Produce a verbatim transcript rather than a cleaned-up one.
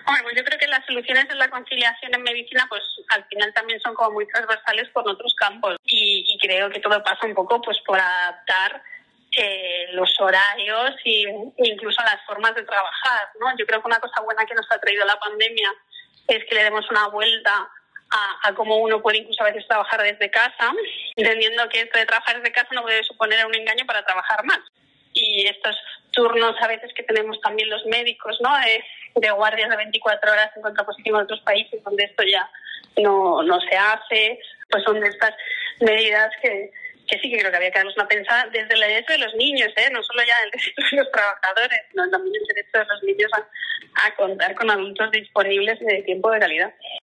Bueno, yo creo que las soluciones en la conciliación en medicina, pues al final también son como muy transversales con otros campos y, y creo que todo pasa un poco pues por adaptar eh, los horarios y, e incluso las formas de trabajar, ¿no? Yo creo que una cosa buena que nos ha traído la pandemia es que le demos una vuelta a, a cómo uno puede incluso a veces trabajar desde casa, entendiendo que esto de trabajar desde casa no puede suponer un engaño para trabajar más. Y estos turnos a veces que tenemos también los médicos, ¿no? De, de guardias de veinticuatro horas en contraposición a otros países donde esto ya no, no se hace, pues son de estas medidas que, que sí que creo que había que darnos una pensada desde el derecho de los niños, ¿eh? No solo ya el derecho de los trabajadores, sino también el derecho de los niños a, a contar con adultos disponibles de tiempo de calidad.